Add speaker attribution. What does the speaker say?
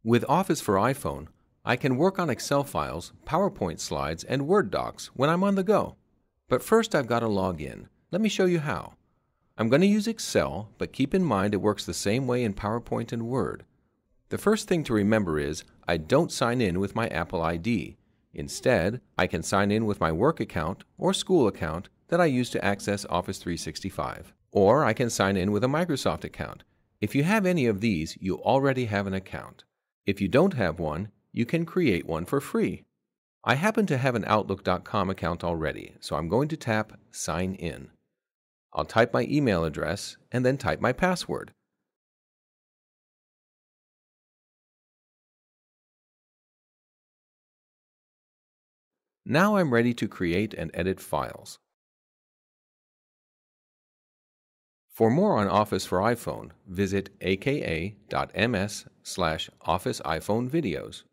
Speaker 1: With Office for iPhone, I can work on Excel files, PowerPoint slides, and Word docs when I'm on the go. But first I've got to log in. Let me show you how. I'm going to use Excel, but keep in mind it works the same way in PowerPoint and Word. The first thing to remember is I don't sign in with my Apple ID. Instead, I can sign in with my work account or school account that I use to access Office 365. Or I can sign in with a Microsoft account. If you have any of these, you already have an account. If you don't have one, you can create one for free. I happen to have an Outlook.com account already, so I'm going to tap Sign In. I'll type my email address and then type my password. Now I'm ready to create and edit files. For more on Office for iPhone, visit aka.ms/Office iPhone videos.